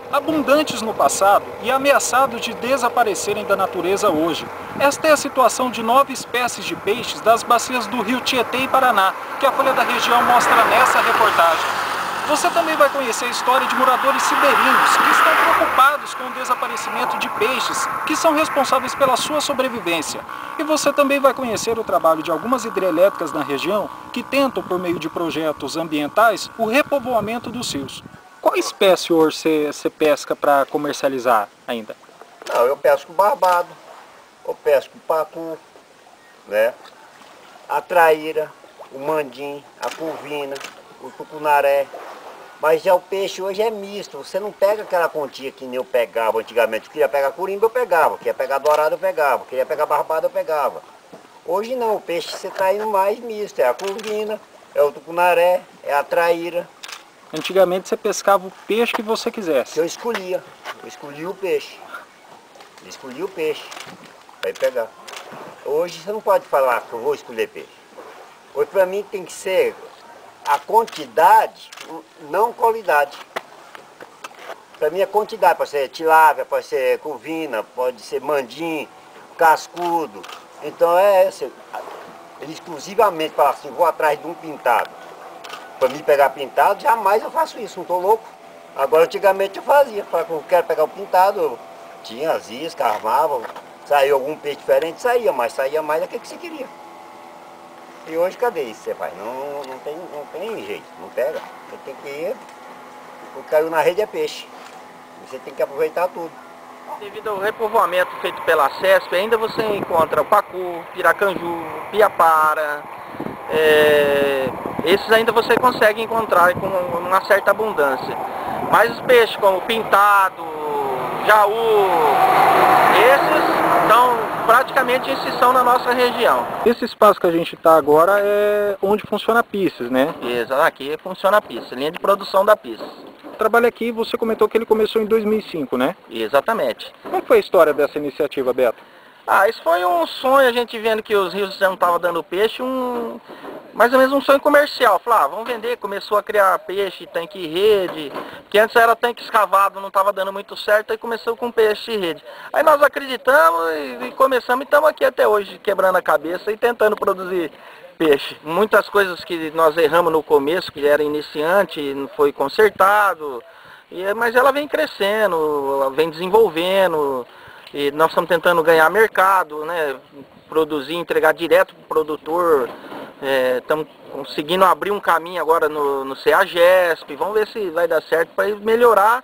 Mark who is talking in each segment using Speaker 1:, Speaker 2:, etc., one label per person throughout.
Speaker 1: abundantes no passado e ameaçados de desaparecerem da natureza hoje. Esta é a situação de 9 espécies de peixes das bacias do rio Tietê e Paraná, que a Folha da Região mostra nessa reportagem. Você também vai conhecer a história de moradores ribeirinhos que estão preocupados com o desaparecimento de peixes que são responsáveis pela sua sobrevivência. E você também vai conhecer o trabalho de algumas hidrelétricas na região que tentam, por meio de projetos ambientais, o repovoamento dos rios. Qual espécie hoje você pesca para comercializar ainda?
Speaker 2: Não, eu pesco barbado, eu pesco pacu, né? A traíra, o mandim, a curvina, o tucunaré. Mas já o peixe hoje é misto, você não pega aquela continha que nem eu pegava antigamente. Eu queria pegar curimba, eu pegava, queria pegar dourado, eu pegava, queria pegar barbado, eu pegava. Hoje não, o peixe você está indo mais misto, é a curvina, é o tucunaré, é a traíra.
Speaker 1: Antigamente você pescava o peixe que você quisesse.
Speaker 2: Eu escolhia o peixe. Eu escolhi o peixe para ir pegar. Hoje você não pode falar que eu vou escolher peixe. Hoje para mim tem que ser a quantidade, não qualidade. Para mim a quantidade, pode ser tilápia, pode ser curvina, pode ser mandim, cascudo. Então ele exclusivamente fala assim, vou atrás de um pintado. Para mim pegar pintado, jamais eu faço isso, não estou louco. Agora antigamente eu fazia, falava que eu quero pegar o pintado, eu tinha as iscas, armava, saiu algum peixe diferente, mas saía mais daquilo que você queria. E hoje cadê isso você faz? Não tem jeito, não pega. Você tem que ir, o que caiu na rede é peixe. Você tem que aproveitar tudo.
Speaker 3: Devido ao repovoamento feito pela CESP, ainda você encontra o pacu, piracanju, piapara, esses ainda você consegue encontrar com uma certa abundância. Mas os peixes como pintado, jaú, esses estão praticamente em extinção na nossa região.
Speaker 1: Esse espaço que a gente está agora é onde funciona a Pisces, né?
Speaker 3: Exato, aqui funciona a Pisces, linha de produção da Pisces.
Speaker 1: O trabalho aqui, você comentou que ele começou em 2005, né?
Speaker 3: Exatamente.
Speaker 1: Como foi a história dessa iniciativa, Beto?
Speaker 3: Isso foi um sonho, a gente vendo que os rios já não estavam dando peixe, mais ou menos um sonho comercial. Falar, vamos vender, começou a criar peixe, tanque e rede, que antes era tanque escavado, não estava dando muito certo, aí começou com peixe e rede. Aí nós acreditamos e começamos e estamos aqui até hoje, quebrando a cabeça e tentando produzir peixe. Muitas coisas que nós erramos no começo, que era iniciante, não foi consertado, mas ela vem crescendo, vem desenvolvendo. E nós estamos tentando ganhar mercado, né? Produzir, entregar direto para o produtor. Estamos conseguindo abrir um caminho agora no CEAGESP. Vamos ver se vai dar certo para melhorar,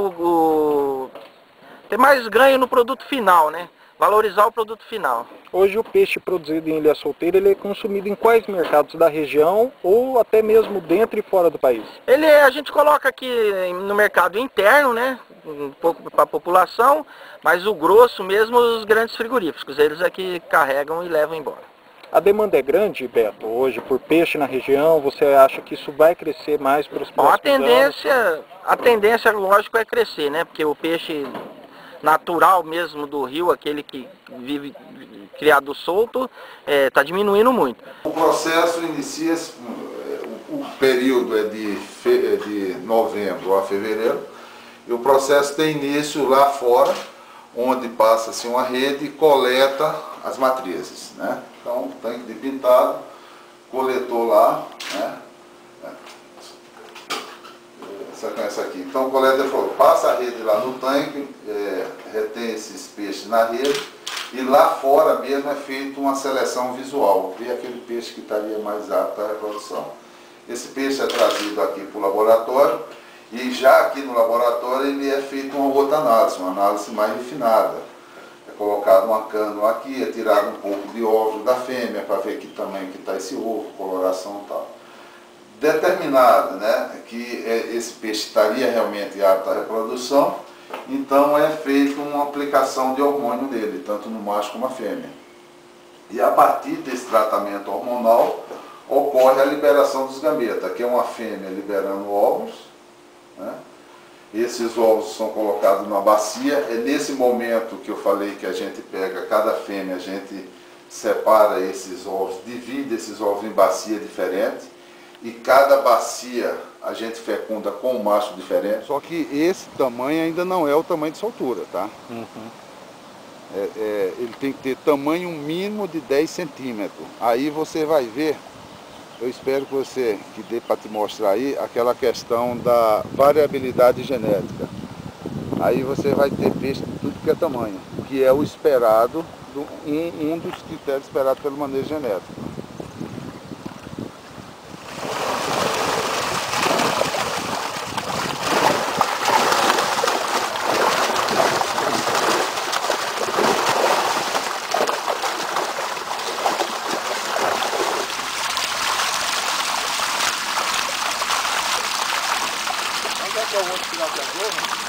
Speaker 3: ter mais ganho no produto final, né? Valorizar o produto final.
Speaker 1: Hoje o peixe produzido em Ilha Solteira ele é consumido em quais mercados da região ou até mesmo dentro e fora do país?
Speaker 3: A gente coloca aqui no mercado interno, né? Um pouco para a população, mas o grosso mesmo os grandes frigoríficos, eles é que carregam e levam embora.
Speaker 1: A demanda é grande, Beto, hoje por peixe na região? Você acha que isso vai crescer mais para os próximos anos?
Speaker 3: A tendência, lógico, é crescer, né? Porque o peixe natural mesmo do rio, aquele que vive criado solto, está diminuindo muito.
Speaker 4: O processo inicia, o período é de novembro a fevereiro, e o processo tem início lá fora, onde passa-se uma rede e coleta as matrizes, né? Então, tanque de pintado, coletou lá, né? Essa aqui. Então, o coleta falou, passa a rede lá no tanque, retém esses peixes na rede, e lá fora mesmo é feita uma seleção visual, vê aquele peixe que estaria mais apto à reprodução. Esse peixe é trazido aqui para o laboratório, e já aqui no laboratório ele é feito uma outra análise, uma análise mais refinada. É colocado uma cânula aqui, é tirado um pouco de óvulo da fêmea para ver que tamanho que está esse ovo, coloração e tal. Determinado, né, que esse peixe estaria realmente apto à reprodução, então é feita uma aplicação de hormônio dele, tanto no macho como na fêmea. E a partir desse tratamento hormonal ocorre a liberação dos gametas, que é uma fêmea liberando óvulos, né? Esses ovos são colocados numa bacia, é nesse momento que eu falei que a gente pega cada fêmea, a gente separa esses ovos, divide esses ovos em bacia diferente, e cada bacia a gente fecunda com um macho diferente. Só que esse tamanho ainda não é o tamanho de soltura, tá? Ele tem que ter tamanho mínimo de 10 centímetros. Aí você vai ver, eu espero que dê para te mostrar aí, aquela questão da variabilidade genética. Aí você vai ter peixe de tudo que é tamanho, que é o esperado, um dos critérios esperados pelo manejo genético. Onde é que é o outro final de jogo?